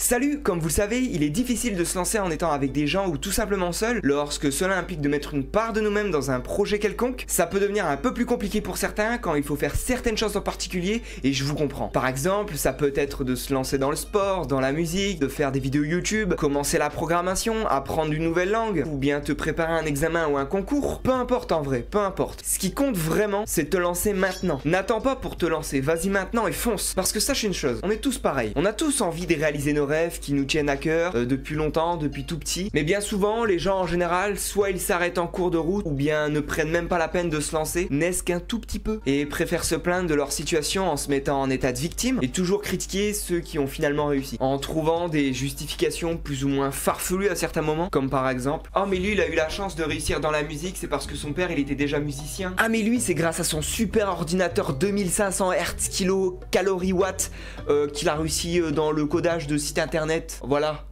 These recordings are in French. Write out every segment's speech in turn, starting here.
Salut, comme vous le savez, il est difficile de se lancer en étant avec des gens ou tout simplement seul. Lorsque cela implique de mettre une part de nous-mêmes dans un projet quelconque, ça peut devenir un peu plus compliqué pour certains quand il faut faire certaines choses en particulier, et je vous comprends. Par exemple, ça peut être de se lancer dans le sport, dans la musique, de faire des vidéos YouTube, commencer la programmation, apprendre une nouvelle langue, ou bien te préparer un examen ou un concours. Peu importe en vrai, peu importe. Ce qui compte vraiment, c'est de te lancer maintenant. N'attends pas pour te lancer, vas-y maintenant et fonce. Parce que sache une chose, on est tous pareils. On a tous envie de réaliser nos rêves qui nous tiennent à cœur depuis longtemps, depuis tout petit. Mais bien souvent, les gens en général, soit ils s'arrêtent en cours de route, ou bien ne prennent même pas la peine de se lancer, naissent qu'un tout petit peu, et préfèrent se plaindre de leur situation en se mettant en état de victime, et toujours critiquer ceux qui ont finalement réussi, en trouvant des justifications plus ou moins farfelues à certains moments, comme par exemple, oh mais lui il a eu la chance de réussir dans la musique, c'est parce que son père il était déjà musicien. Ah mais lui c'est grâce à son super ordinateur 2500 Hz kilo calories watts qu'il a réussi dans le codage de site internet. Voilà.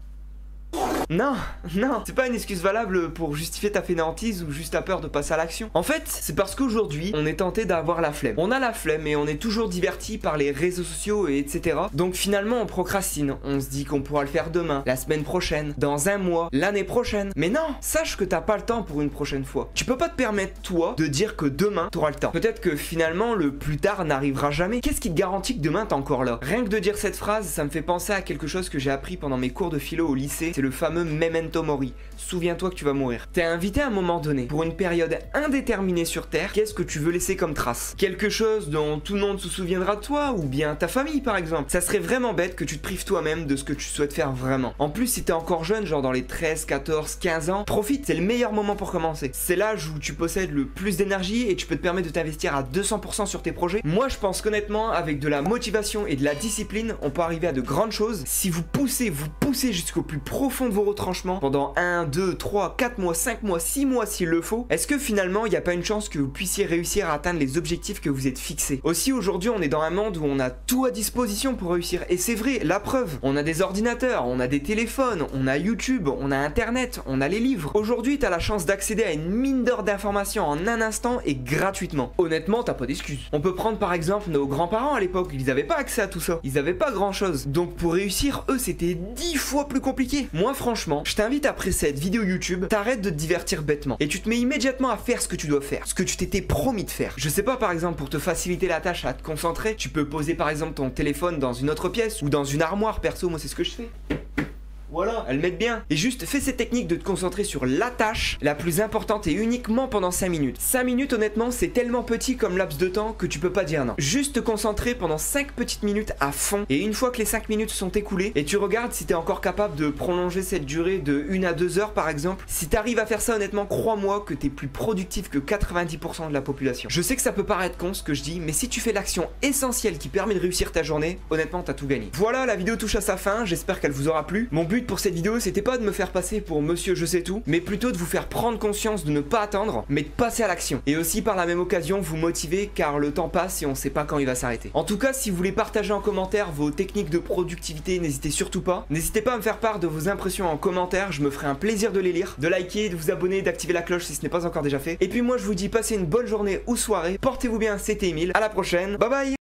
Non, c'est pas une excuse valable pour justifier ta fainéantise ou juste ta peur de passer à l'action. En fait, c'est parce qu'aujourd'hui, on est tenté d'avoir la flemme. On a la flemme et on est toujours diverti par les réseaux sociaux et etc. Donc finalement, on procrastine. On se dit qu'on pourra le faire demain, la semaine prochaine, dans un mois, l'année prochaine. Mais non, sache que t'as pas le temps pour une prochaine fois. Tu peux pas te permettre, toi, de dire que demain, t'auras le temps. Peut-être que finalement, le plus tard n'arrivera jamais. Qu'est-ce qui te garantit que demain, t'es encore là? Rien que de dire cette phrase, ça me fait penser à quelque chose que j'ai appris pendant mes cours de philo au lycée. C'est le fameux Memento Mori. Souviens-toi que tu vas mourir. T'es invité à un moment donné pour une période indéterminée sur Terre. Qu'est-ce que tu veux laisser comme trace? Quelque chose dont tout le monde se souviendra de toi, ou bien ta famille par exemple. Ça serait vraiment bête que tu te prives toi-même de ce que tu souhaites faire vraiment. En plus, si t'es encore jeune, genre dans les 13, 14, 15 ans, profite, c'est le meilleur moment pour commencer. C'est l'âge où tu possèdes le plus d'énergie et tu peux te permettre de t'investir à 200% sur tes projets. Moi, je pense qu'honnêtement, avec de la motivation et de la discipline, on peut arriver à de grandes choses. Si vous poussez jusqu'au plus profond de vos retranchements pendant 1, 2, 3, 4 mois, 5 mois, 6 mois s'il le faut, est-ce que finalement il n'y a pas une chance que vous puissiez réussir à atteindre les objectifs que vous êtes fixés? Aussi aujourd'hui on est dans un monde où on a tout à disposition pour réussir, et c'est vrai, la preuve, on a des ordinateurs, on a des téléphones, on a YouTube, on a internet, on a les livres. Aujourd'hui t'as la chance d'accéder à une mine d'or d'informations en un instant et gratuitement. Honnêtement t'as pas d'excuses. On peut prendre par exemple nos grands-parents à l'époque, ils avaient pas accès à tout ça, ils avaient pas grand chose, donc pour réussir eux c'était 10 fois plus compliqué. Moi franchement, je t'invite après cette vidéo YouTube, t'arrêtes de te divertir bêtement et tu te mets immédiatement à faire ce que tu dois faire, ce que tu t'étais promis de faire. Je sais pas, par exemple, pour te faciliter la tâche à te concentrer, tu peux poser par exemple ton téléphone dans une autre pièce ou dans une armoire. Perso, moi c'est ce que je fais. Voilà, elles mettent bien. Et juste fais cette technique de te concentrer sur la tâche la plus importante et uniquement pendant 5 minutes. 5 minutes honnêtement c'est tellement petit comme laps de temps que tu peux pas dire non. Juste te concentrer pendant 5 petites minutes à fond, et une fois que les 5 minutes sont écoulées, et tu regardes si t'es encore capable de prolonger cette durée de 1 à 2 heures par exemple. Si t'arrives à faire ça honnêtement, crois-moi que t'es plus productif que 90% de la population. Je sais que ça peut paraître con ce que je dis, mais si tu fais l'action essentielle qui permet de réussir ta journée, honnêtement t'as tout gagné. Voilà, la vidéo touche à sa fin, j'espère qu'elle vous aura plu. Mon but pour cette vidéo c'était pas de me faire passer pour monsieur je sais tout, mais plutôt de vous faire prendre conscience de ne pas attendre, mais de passer à l'action, et aussi par la même occasion vous motiver, car le temps passe et on sait pas quand il va s'arrêter. En tout cas, si vous voulez partager en commentaire vos techniques de productivité, n'hésitez surtout pas. N'hésitez pas à me faire part de vos impressions en commentaire, je me ferai un plaisir de les lire, de liker, de vous abonner, d'activer la cloche si ce n'est pas encore déjà fait. Et puis moi je vous dis passez une bonne journée ou soirée, portez-vous bien, c'était Emile, à la prochaine, bye bye.